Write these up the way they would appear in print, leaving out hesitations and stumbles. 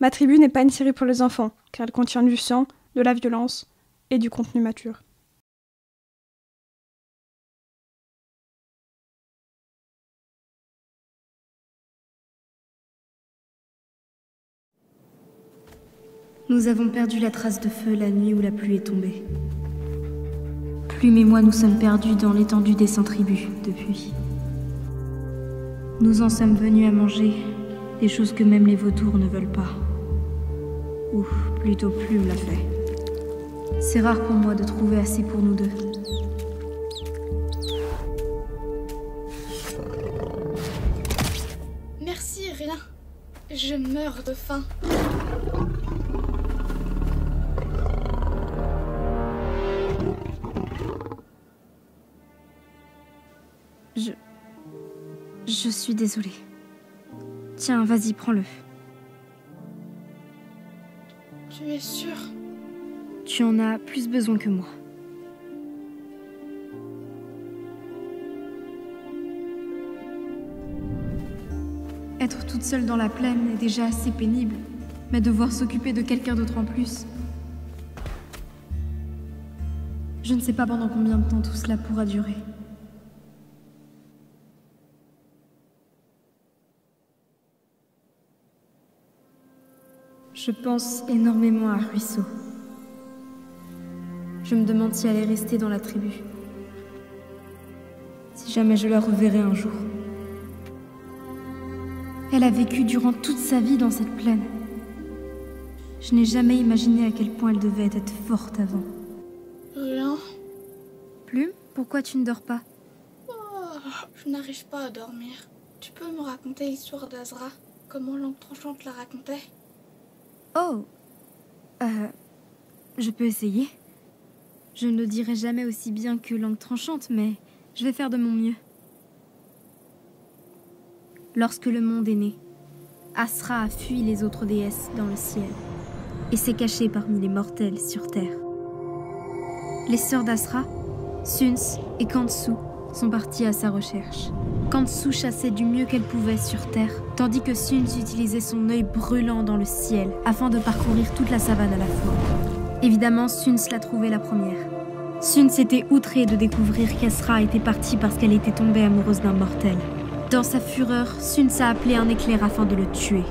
Ma tribu n'est pas une série pour les enfants, car elle contient du sang, de la violence et du contenu mature. Nous avons perdu la trace de feu la nuit où la pluie est tombée. Plume et moi nous sommes perdus dans l'étendue des 100 tribus depuis. Nous en sommes venus à manger des choses que même les vautours ne veulent pas. Ou plutôt Plume l'a fait. C'est rare pour moi de trouver assez pour nous deux. Merci, rien. Je meurs de faim. Je suis désolée. Tiens, vas-y, prends-le. Tu es sûre? Tu en as plus besoin que moi. Être toute seule dans la plaine est déjà assez pénible, mais devoir s'occuper de quelqu'un d'autre en plus. Je ne sais pas pendant combien de temps tout cela pourra durer. Je pense énormément à Ruisseau. Je me demande si elle est restée dans la tribu. Si jamais je la reverrai un jour. Elle a vécu durant toute sa vie dans cette plaine. Je n'ai jamais imaginé à quel point elle devait être forte avant. Rien. Plume, pourquoi tu ne dors pas? Oh, je n'arrive pas à dormir. Tu peux me raconter l'histoire d'Azra? Comment Langue Tranchante la racontait? Oh, je peux essayer. Je ne le dirai jamais aussi bien que Langue Tranchante, mais je vais faire de mon mieux. Lorsque le monde est né, Asra a fui les autres déesses dans le ciel et s'est cachée parmi les mortels sur terre. Les sœurs d'Asra, Suns et Kantsu, sont parties à sa recherche. Kantsu chassait du mieux qu'elle pouvait sur terre, tandis que Suns utilisait son œil brûlant dans le ciel afin de parcourir toute la savane à la fois. Évidemment, Suns l'a trouvée la première. Suns était outrée de découvrir qu'Asra était partie parce qu'elle était tombée amoureuse d'un mortel. Dans sa fureur, Suns a appelé un éclair afin de le tuer.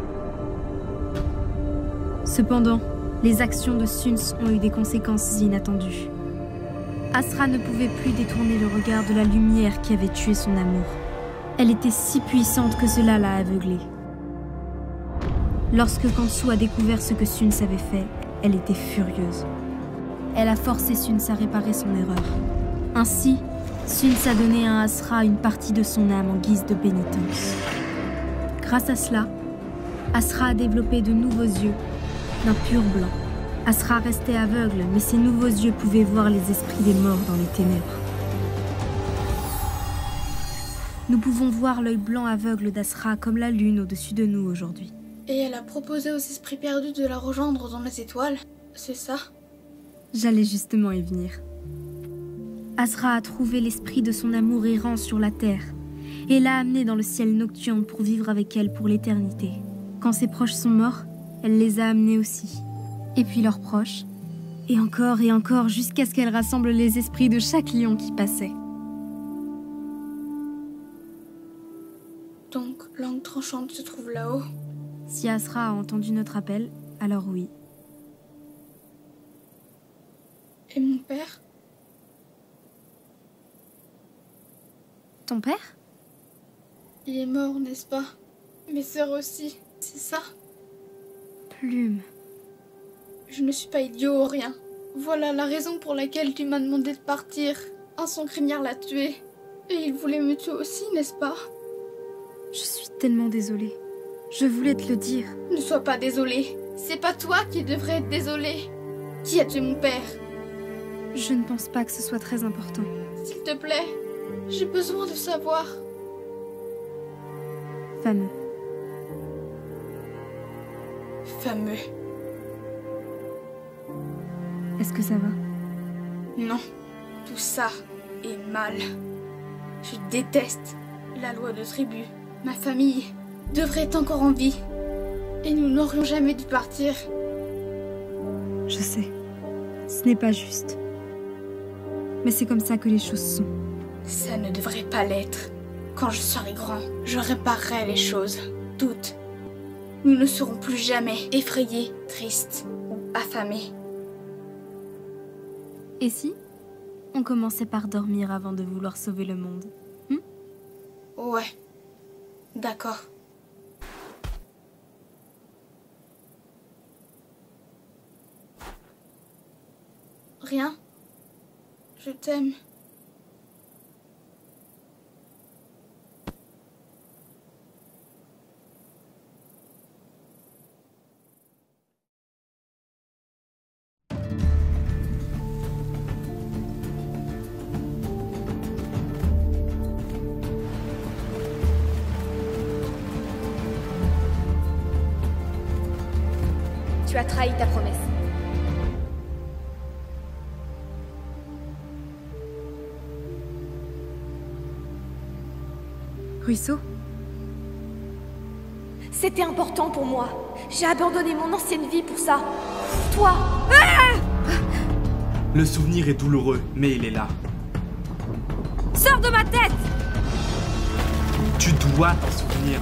Cependant, les actions de Suns ont eu des conséquences inattendues. Asra ne pouvait plus détourner le regard de la lumière qui avait tué son amour. Elle était si puissante que cela l'a aveuglée. Lorsque Kantsu a découvert ce que Suns avait fait, elle était furieuse. Elle a forcé Suns à réparer son erreur. Ainsi, Suns a donné à Asra une partie de son âme en guise de pénitence. Grâce à cela, Asra a développé de nouveaux yeux, d'un pur blanc. Asra restait aveugle, mais ses nouveaux yeux pouvaient voir les esprits des morts dans les ténèbres. Nous pouvons voir l'œil blanc aveugle d'Asra comme la lune au-dessus de nous aujourd'hui. Et elle a proposé aux esprits perdus de la rejoindre dans les étoiles, c'est ça? J'allais justement y venir. Asra a trouvé l'esprit de son amour errant sur la terre et l'a amené dans le ciel nocturne pour vivre avec elle pour l'éternité. Quand ses proches sont morts, elle les a amenés aussi. Et puis leurs proches, et encore, jusqu'à ce qu'elle rassemble les esprits de chaque lion qui passait. Donc, Langue Tranchante se trouve là-haut? Si Asra a entendu notre appel, alors oui. Et mon père? Ton père? Il est mort, n'est-ce pas? Mes sœurs aussi, c'est ça? Plume. Je ne suis pas idiot ou rien. Voilà la raison pour laquelle tu m'as demandé de partir. Un sanguinière l'a tué. Et il voulait me tuer aussi, n'est-ce pas? Je suis tellement désolée. Je voulais te le dire. Ne sois pas désolée. C'est pas toi qui devrais être désolée. Qui a tué mon père? Je ne pense pas que ce soit très important. S'il te plaît, j'ai besoin de savoir. Fameux. Fameux. Est-ce que ça va? Non, tout ça est mal. Je déteste la loi de tribu. Ma famille devrait être encore en vie. Et nous n'aurions jamais dû partir. Je sais, ce n'est pas juste. Mais c'est comme ça que les choses sont. Ça ne devrait pas l'être. Quand je serai grand, je réparerai les choses. Toutes. Nous ne serons plus jamais effrayés, tristes ou affamés. Et si on commençait par dormir avant de vouloir sauver le monde? Ouais. D'accord. Rien. Je t'aime. Tu as trahi ta promesse. Ruisseau? C'était important pour moi. J'ai abandonné mon ancienne vie pour ça. Toi. Le souvenir est douloureux, mais il est là. Sors de ma tête! Tu dois t'en souvenir.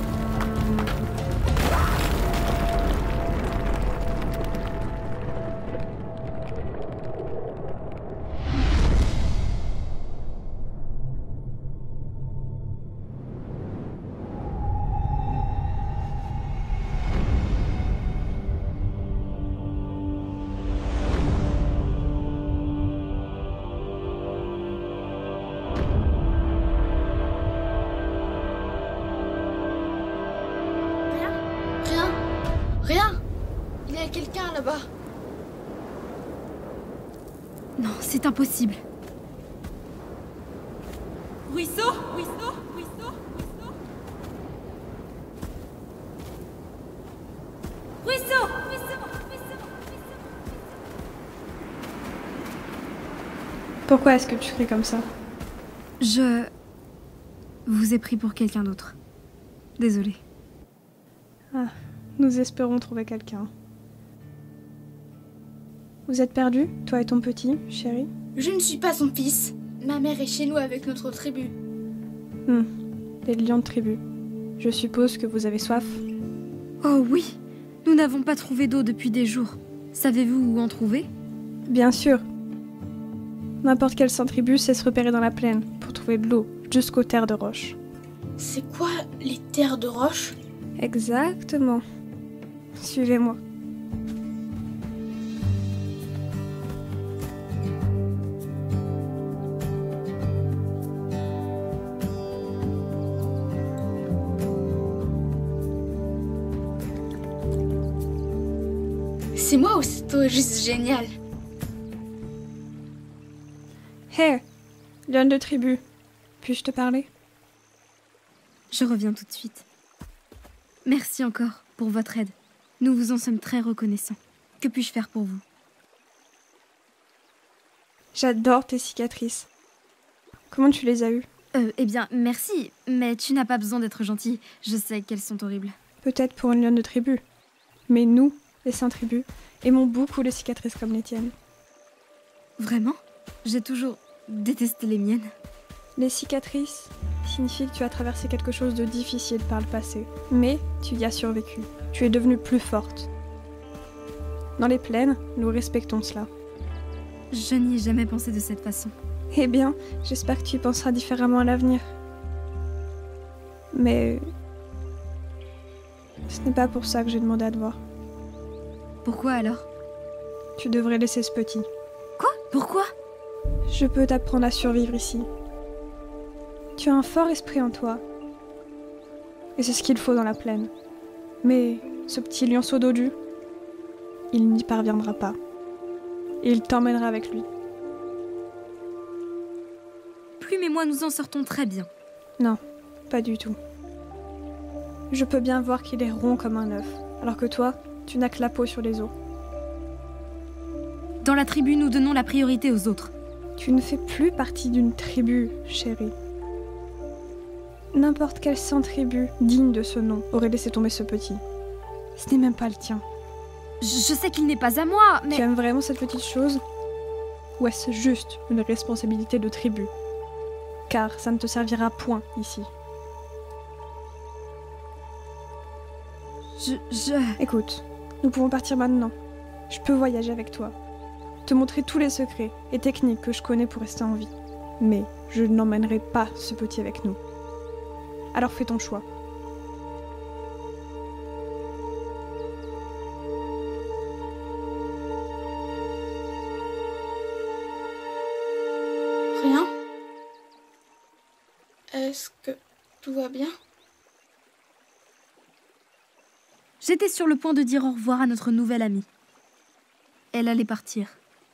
Rien. Il y a quelqu'un là-bas. Non, c'est impossible. Ruisseau. Ruisseau. Ruisseau. Ruisseau. Ruisseau. Pourquoi est-ce que tu cries comme ça? Je vous ai pris pour quelqu'un d'autre. Désolée. Ah, nous espérons trouver quelqu'un. Vous êtes perdus, toi et ton petit, chéri? Je ne suis pas son fils. Ma mère est chez nous avec notre tribu. Les lions de tribu. Je suppose que vous avez soif? Oh oui, nous n'avons pas trouvé d'eau depuis des jours. Savez-vous où en trouver? Bien sûr. N'importe quel sans tribu sait se repérer dans la plaine pour trouver de l'eau jusqu'aux terres de roche. C'est quoi les terres de roche? Exactement. Suivez-moi. C'est moi ou c'est juste génial? Hé, lionne de tribu, puis-je te parler? Je reviens tout de suite. Merci encore pour votre aide. Nous vous en sommes très reconnaissants. Que puis-je faire pour vous? J'adore tes cicatrices. Comment tu les as eues? Eh bien, merci, mais tu n'as pas besoin d'être gentil. Je sais qu'elles sont horribles. Peut-être pour une lionne de tribu. Mais nous, les sans tribus, aimons beaucoup les cicatrices comme les tiennes. Vraiment? J'ai toujours détesté les miennes. Les cicatrices signifient que tu as traversé quelque chose de difficile par le passé. Mais tu y as survécu. Tu es devenue plus forte. Dans les plaines, nous respectons cela. Je n'y ai jamais pensé de cette façon. Eh bien, j'espère que tu y penseras différemment à l'avenir. Mais ce n'est pas pour ça que j'ai demandé à te voir. Pourquoi alors? Tu devrais laisser ce petit. Quoi? Pourquoi? Je peux t'apprendre à survivre ici. Tu as un fort esprit en toi. Et c'est ce qu'il faut dans la plaine. Mais ce petit lionceau dodu, il n'y parviendra pas. Et il t'emmènera avec lui. Plume et moi nous en sortons très bien. Non, pas du tout. Je peux bien voir qu'il est rond comme un œuf, alors que toi, tu n'as que la peau sur les os. Dans la tribu, nous donnons la priorité aux autres. Tu ne fais plus partie d'une tribu, chérie. N'importe quelle sans-tribu digne de ce nom aurait laissé tomber ce petit. Ce n'est même pas le tien. Je sais qu'il n'est pas à moi, mais... Tu aimes vraiment cette petite chose? Ou est-ce juste une responsabilité de tribu? Car ça ne te servira point ici. Écoute, nous pouvons partir maintenant. Je peux voyager avec toi. Te montrer tous les secrets et techniques que je connais pour rester en vie. Mais je n'emmènerai pas ce petit avec nous. Alors fais ton choix. Rien? Est-ce que tout va bien? J'étais sur le point de dire au revoir à notre nouvelle amie. Elle allait partir.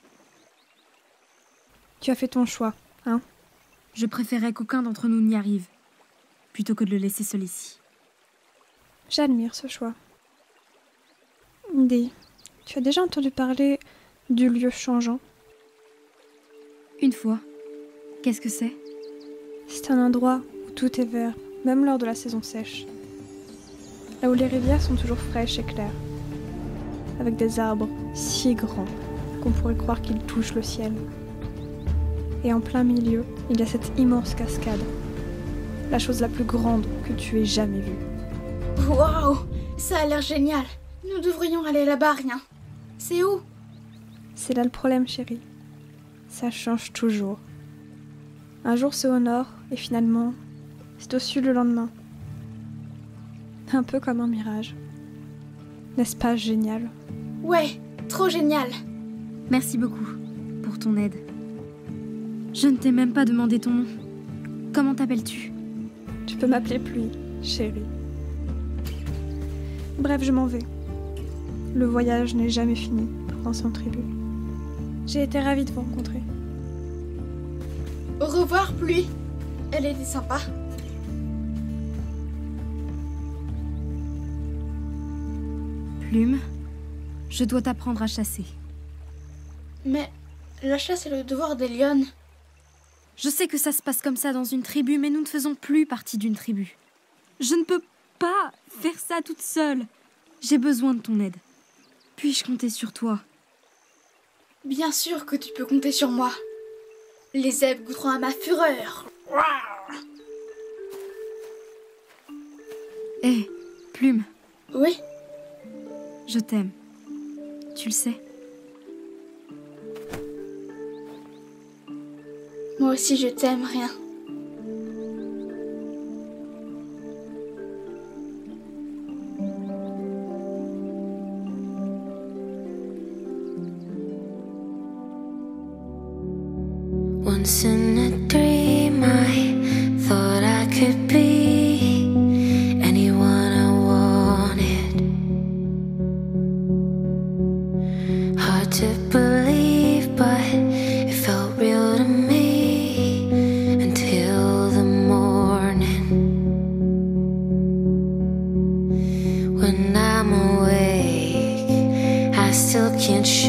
Tu as fait ton choix, hein? Je préférais qu'aucun d'entre nous n'y arrive, plutôt que de le laisser seul ici. J'admire ce choix. Dis, tu as déjà entendu parler du lieu changeant? Une fois. Qu'est-ce que c'est? C'est un endroit où tout est vert, même lors de la saison sèche. Là où les rivières sont toujours fraîches et claires, avec des arbres si grands qu'on pourrait croire qu'ils touchent le ciel. Et en plein milieu, il y a cette immense cascade, la chose la plus grande que tu aies jamais vue. Waouh! Ça a l'air génial! Nous devrions aller là-bas, rien. C'est où? C'est là le problème, chérie. Ça change toujours. Un jour c'est au nord, et finalement, c'est au sud le lendemain. Un peu comme un mirage. N'est-ce pas génial? Ouais, trop génial! Merci beaucoup pour ton aide. Je ne t'ai même pas demandé ton nom. Comment t'appelles-tu? Tu peux m'appeler Pluie, chérie. Bref, je m'en vais. Le voyage n'est jamais fini pour l'ancienne tribu. J'ai été ravie de vous rencontrer. Au revoir, Pluie! Elle était sympa. Plume, je dois t'apprendre à chasser. Mais la chasse est le devoir des lionnes. Je sais que ça se passe comme ça dans une tribu, mais nous ne faisons plus partie d'une tribu. Je ne peux pas faire ça toute seule. J'ai besoin de ton aide. Puis-je compter sur toi? Bien sûr que tu peux compter sur moi. Les zèbres goûteront à ma fureur. Hé, Plume, Oui? je t'aime. Tu le sais. Moi aussi je t'aime, rien. Once in a dream I thought I could be anyone I wanted. Hard to believe, but it felt real to me until the morning. When I'm awake, I still can't